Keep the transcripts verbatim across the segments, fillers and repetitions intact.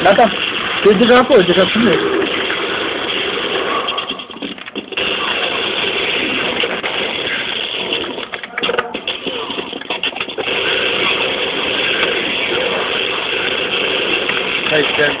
Gata. Tu ești deja acolo, deja sunt. Hai, stai.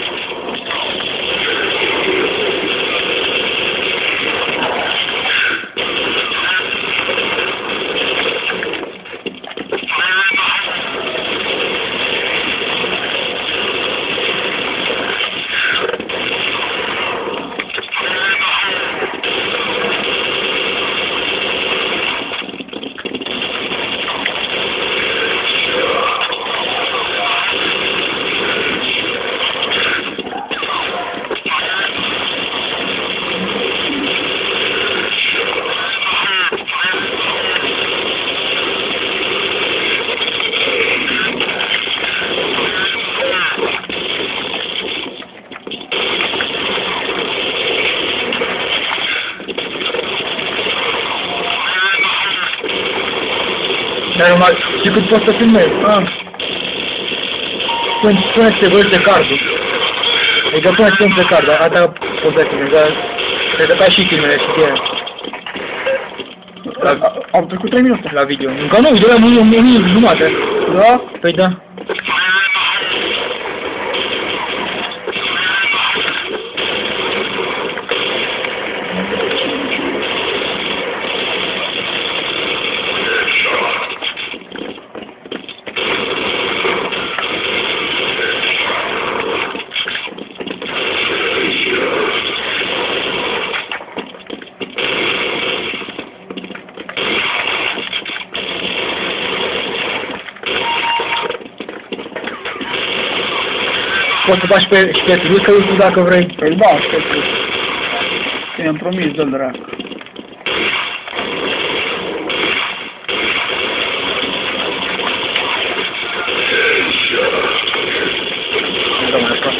Dar normal, și cât poți să filmezi? Până să te văzi de cardul. Adică până să te card, atâta poți să filmezi, dar cred că ca și filmele și tine. Au trecut trei minute. La video. Încă nu, video am un minut jumate. Da? Păi da. Poți să faci pe, și pe Twitter dacă vrei. Păi da, pe Twitter. I-am promis, dă-l dracu. Da, mai așa.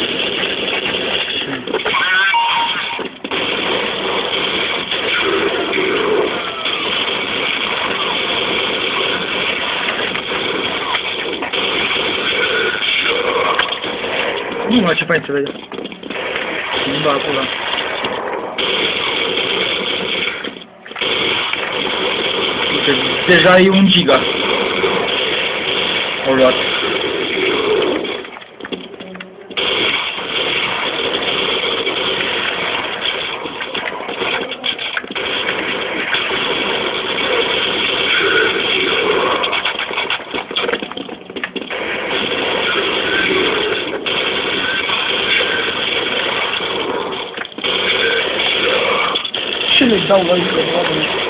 Nu mai ce fain se vede. Limba acolo. Uite, deja e un giga. O luat. Ce le dau aici, oameni?